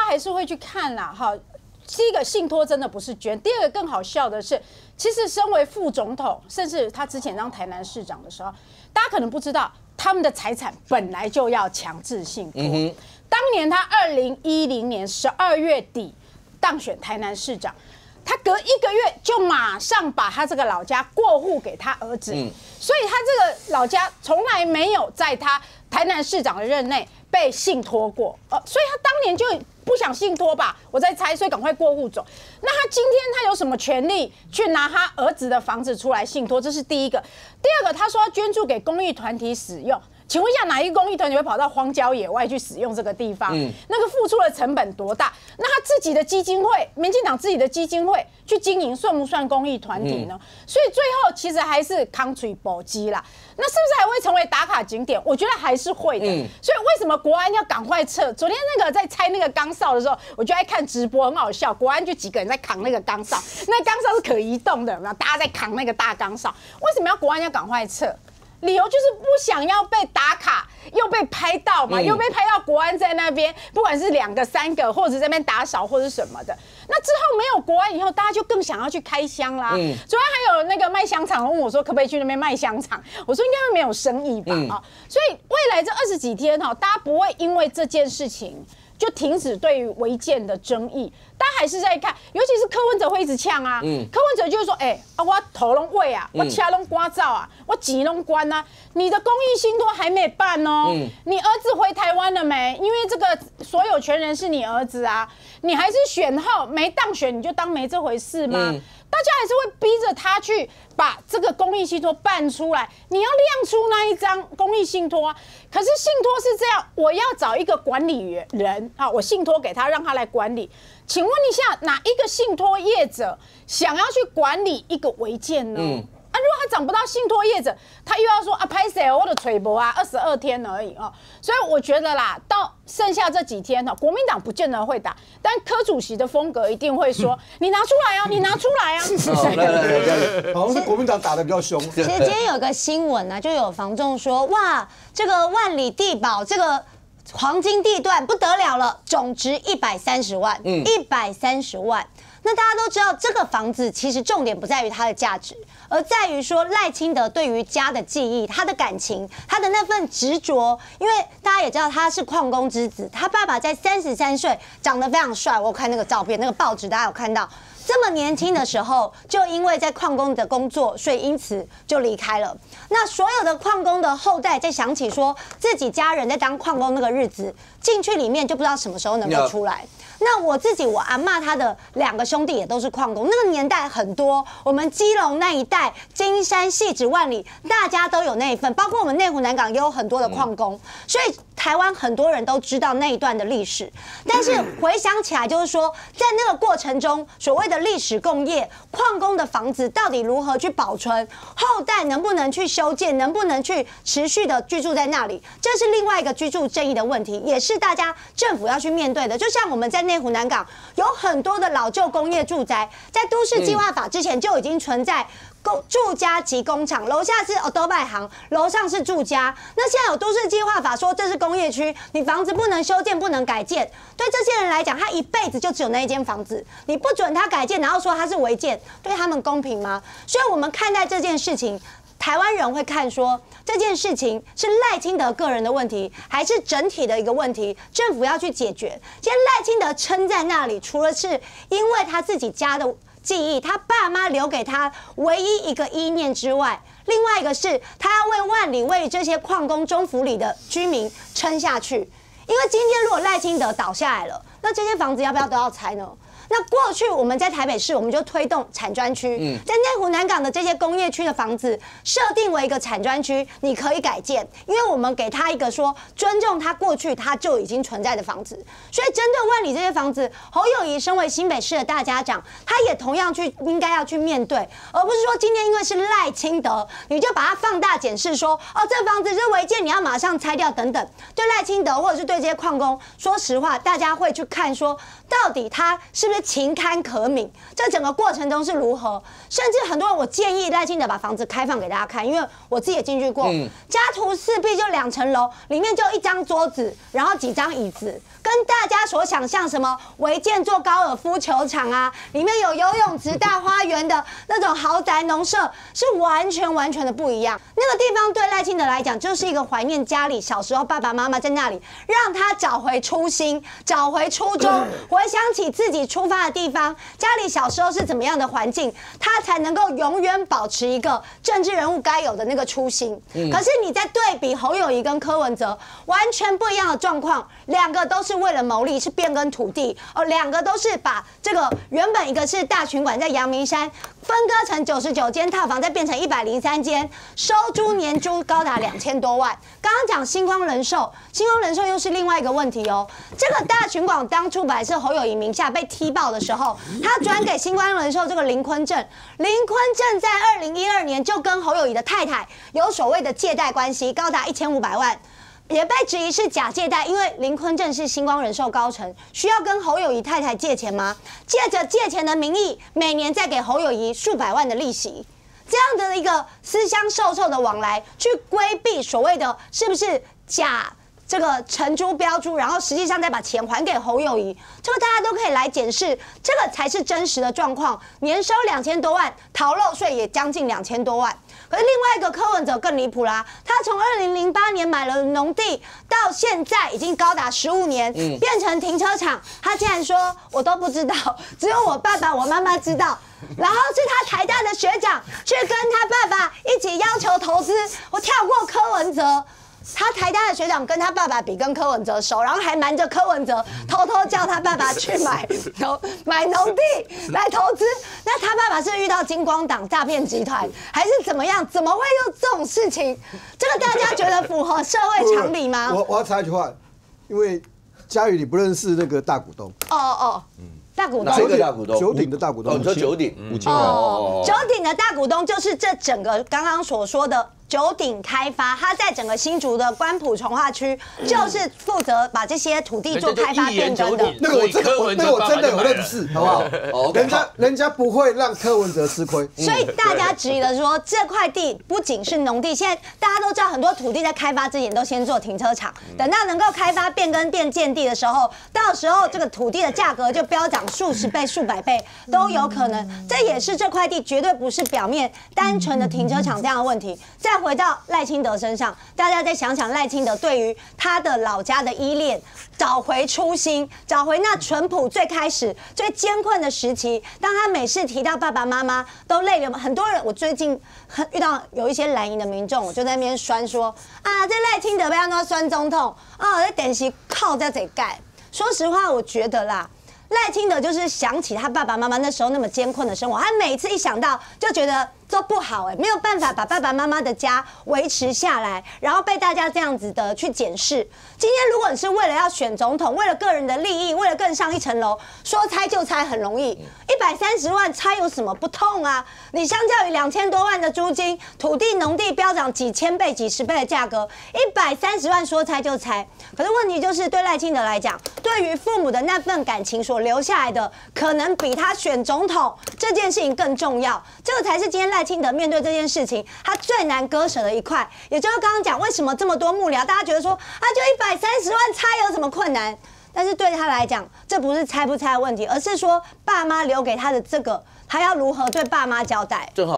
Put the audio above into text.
家还是会去看啦，哈。第一个信托真的不是捐，第二个更好笑的是，其实身为副总统，甚至他之前当台南市长的时候，大家可能不知道，他们的财产本来就要强制信托。当年他2010年12月底当选台南市长，他隔1个月就马上把他这个老家过户给他儿子，所以他这个老家从来没有在他台南市长的任内被信托过，所以他当年就不想信托吧，我在猜，所以赶快过户走。那他今天他有什么权利去拿他儿子的房子出来信托？这是第一个。第二个，他说要捐助给公益团体使用。请问一下，哪一个公益团体会跑到荒郊野外去使用这个地方？那个付出的成本多大？那他自己的基金会，民进党自己的基金会去经营，算不算公益团体呢？所以最后其实还是康水保基啦。那是不是还会成为打卡景点？我觉得还是会的。所以为什么国安要赶快撤？昨天那个在拆那个钢哨的时候，我就爱看直播，很好笑。国安就几个人在扛那个钢哨，那钢哨是可移动的，有没有？大家在扛那个大钢哨，为什么要国安要赶快撤？理由就是不想要被打卡，又被拍到嘛，又被拍到国安在那边，不管是2个、3个，或者在那边打扫或者什么的。那之后没有国安以后，大家就更想要去开箱啦。昨天还有那个卖香肠问我说，可不可以去那边卖香肠？我说应该会没有生意吧啊。所以未来这20几天哈，大家不会因为这件事情就停止对于违建的争议，大家还是在看，尤其是柯文哲会一直呛啊，柯文哲就是说，我头拢喂啊，我车拢刮照啊，我钱拢关啊，你的公益信托还没办哦，你儿子回台湾了没？因为这个所有权人是你儿子啊，你还是选后没当选你就当没这回事吗？大家还是会逼着他去把这个公益信托办出来，你要亮出那一张公益信托啊。可是信托是这样，我要找一个管理人啊，我信托给他，让他来管理。请问一下，哪一个信托业者想要去管理一个违建呢？如果他找不到信托业者，他又要说啊，拍谁我的垂博啊，22天而已啊，所以我觉得啦，到剩下这几天哈，国民党不见得会打，但柯主席的风格一定会说，你拿出来啊，你拿出来啊。 好像是国民党打得比较凶。 其实今天有个新闻啊，就有房仲说，哇，这个万里地堡这个黄金地段不得了了，总值130万，130万。那大家都知道，这个房子其实重点不在于它的价值，而在于说赖清德对于家的记忆、他的感情、他的那份执着。因为大家也知道他是矿工之子，他爸爸在33岁长得非常帅，我看那个照片，那个报纸大家有看到。这么年轻的时候，就因为在矿工的工作，所以因此就离开了。那所有的矿工的后代在想起说自己家人在当矿工那个日子，进去里面就不知道什么时候能够出来。那我自己，我阿嬷她的2个兄弟也都是矿工，那个年代很多，我们基隆那一带，金山、汐止、万里，大家都有那一份，包括我们内湖南港也有很多的矿工，所以台湾很多人都知道那一段的历史。但是回想起来，就是说，在那个过程中，所谓的历史工业矿工的房子到底如何去保存，后代能不能去修建，能不能去持续的居住在那里，这是另外一个居住正义的问题，也是大家政府要去面对的。就像我们在内湖南港有很多的老旧工业住宅，在都市计划法之前就已经存在住家及工厂，楼下是都卖行，楼上是住家。那现在有都市计划法说这是工业区，你房子不能修建，不能改建。对这些人来讲，他一辈子就只有那一间房子，你不准他改建，然后说他是违建，对他们公平吗？所以我们看待这件事情，台湾人会看说这件事情是赖清德个人的问题，还是整体的一个问题，政府要去解决。今天赖清德撑在那里，除了是因为他自己家的记忆，他爸妈留给他唯一一个意念之外，另外一个是他要为万里、为这些矿工中福里的居民撑下去。因为今天如果赖清德倒下来了，那这些房子要不要都要拆呢？那过去我们在台北市，我们就推动产专区，在内湖南港的这些工业区的房子设定为一个产专区，你可以改建，因为我们给他一个说尊重他过去他就已经存在的房子。所以针对万里这些房子，侯友宜身为新北市的大家长，他也同样应该要去面对，而不是说今天因为是赖清德，你就把它放大检视说，这房子是违建，你要马上拆掉等等。对赖清德或者是对这些矿工，说实话，大家会去看说，到底他是不是不是情堪可悯？这整个过程中是如何？甚至很多人，我建议赖清德把房子开放给大家看，因为我自己也进去过。家徒四壁，就2层楼，里面就1张桌子，然后几张椅子，跟大家所想象什么违建做高尔夫球场啊，里面有游泳池、大花园的那种豪宅农舍，是完全的不一样。那个地方对赖清德来讲，就是一个怀念家里小时候爸爸妈妈在那里，让他找回初心，找回初衷，回想起自己出发的地方，家里小时候是怎么样的环境，他才能够永远保持一个政治人物该有的那个初心。可是你在对比侯友宜跟柯文哲，完全不一样的状况，两个都是为了谋利，是变更土地两个都是把这个原本一个是大群馆在阳明山分割成99间套房，再变成103间，收租年租高达2000多万。刚刚讲星光人寿，星光人寿又是另外一个问题哦。这个大群馆当初本来是侯友宜名下，被踢爆的时候，他转给星光人寿这个林坤正，林坤正在2012年就跟侯友宜的太太有所谓的借贷关系，高达1500万。也被质疑是假借贷，因为林坤正是星光人寿高层，需要跟侯友宜太太借钱吗？借着借钱的名义，每年再给侯友宜数百万的利息，这样的一个私相授受的往来，去规避所谓的是不是假这个承租标租，然后实际上再把钱还给侯友宜，这个大家都可以来检视，这个才是真实的状况。年收2000多万，逃漏税也将近2000多万。可是另外一个柯文哲更离谱啦，他从2008年买了农地，到现在已经高达15年，变成停车场。他竟然说我都不知道，只有我爸爸我妈妈知道。然后是他台大的学长去跟他爸爸一起要求投资，我跳过柯文哲。他台大的学长跟他爸爸比跟柯文哲熟，然后还瞒着柯文哲偷偷叫他爸爸去买农地来投资。那他爸爸是遇到金光党诈骗集团，还是怎么样？怎么会有这种事情？这个大家觉得符合社会常理吗？ 我要插一句话，因为嘉宇你不认识那个大股东。 大股东， 哪一个大股东？ 九鼎的大股东。 你说九鼎 5000万。 九鼎的大股东就是这整个刚刚所说的九鼎开发，它在整个新竹的关埔从化区，就是负责把这些土地做开发变更的。 那个我真的有认识，好不好？人家不会让柯文哲吃亏。 所以大家质疑的说，这块地不仅是农地，现在大家都知道，很多土地在开发之前都先做停车场，等到能够开发变更变建地的时候，到时候这个土地的价格就飙涨数十倍、数百倍都有可能。这也是这块地绝对不是表面单纯的停车场这样的问题。再回到赖清德身上，大家再想想赖清德对于他的老家的依恋，找回初心，找回那淳朴最开始最艰困的时期。当他每次提到爸爸妈妈都累了，很多人我最近遇到有一些蓝营的民众，我就在那边酸说啊，这赖清德被他说酸总统在电视靠在这盖。说实话，我觉得啦。赖清德就是想起他爸爸妈妈那时候那么艰困的生活，他每次一想到就觉得做不好没有办法把爸爸妈妈的家维持下来，然后被大家这样子的去检视。今天如果你是为了要选总统，为了个人的利益，为了更上一层楼，说拆就拆很容易，130万拆有什么不痛啊？你相较于2000多万的租金，土地农地飙涨几千倍、几十倍的价格，130万说拆就拆。可是问题就是对赖清德来讲，对于父母的那份感情所留下来的，可能比他选总统这件事情更重要。这个才是今天赖清德面对这件事情他最难割舍的一块。也就是刚刚讲，为什么这么多幕僚大家觉得说就130万拆有什么困难？但是对他来讲，这不是拆不拆的问题，而是说爸妈留给他的这个，他要如何对爸妈交代。 正好。